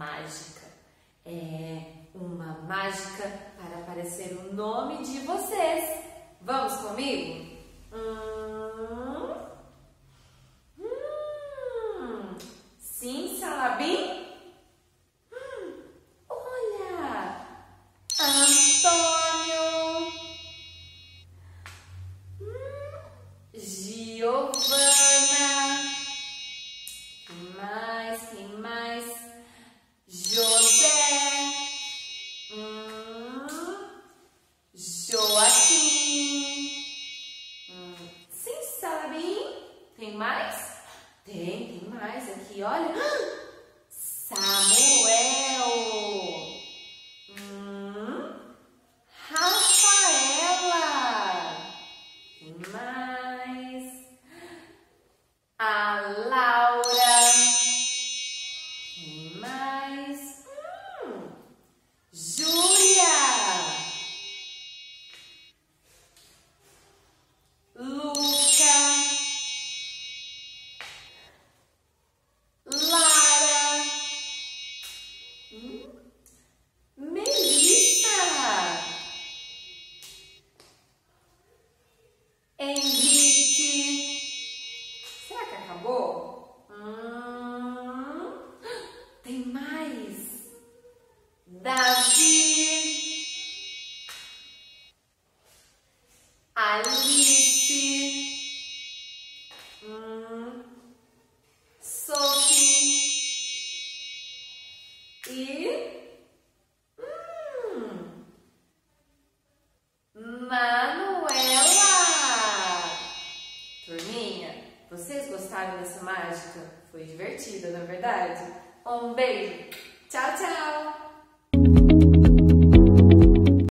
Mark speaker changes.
Speaker 1: mágica. É uma mágica para aparecer o nome de vocês. Vamos comigo? Sim, Salabim? Olha! Antônio! Giovana! Quem mais? José! Joaquim! Sim, Salabim? Tem mais? Tem mais aqui, olha. Samuel! Rafaela! Tem mais? A Laura! Tem mais? Júlia! Luca! Lara! Melissa! Henrique! Será que acabou? Tem mais? Davi! Alice! Sophie! E Manuela! Turminha, vocês gostaram dessa mágica? Foi divertida, não é verdade? Um beijo! Tchau, tchau!